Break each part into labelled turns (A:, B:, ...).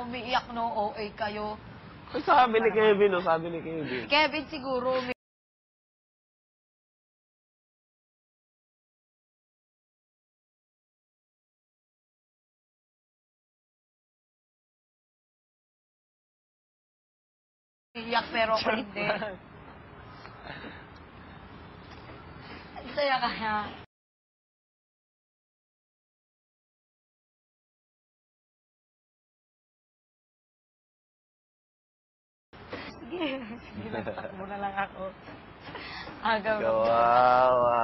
A: umiiyak, no? OA kayo.
B: Sabi ni Kevin, no? Sabi ni Kevin.
A: Kevin siguro umiiyak, pero ako hindi. Ang saya kaya. Sige, sige lang, takbo na lang ako.
B: Kawawa.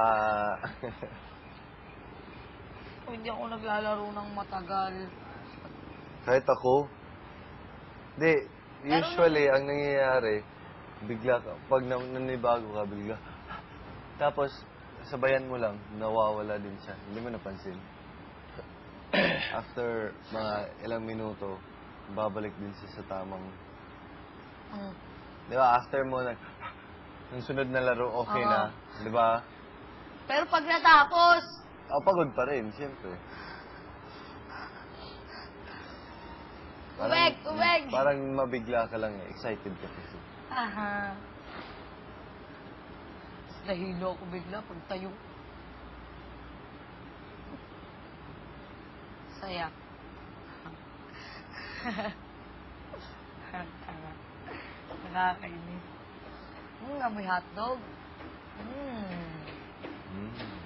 A: Hindi ako naglalaro ng matagal.
C: Kahit ako. Hindi, usually, ang nangyayari, bigla ka, pag nanibago ka, bigla. Tapos, sabayan mo lang, nawawala din siya. Hindi mo napansin. After mga ilang minuto, babalik din siya sa tamang... Di ba, after mo, yung sunod na laro, okay na. Di ba?
A: Pero pag natapos,
C: Pagod pa rin, siyempre.
A: Uweg!
C: Parang mabigla ka lang, excited ka kasi.
A: Aha. Nahilo ako bigla pag tayo. Saya. Nakakainis. Amoy hotdog.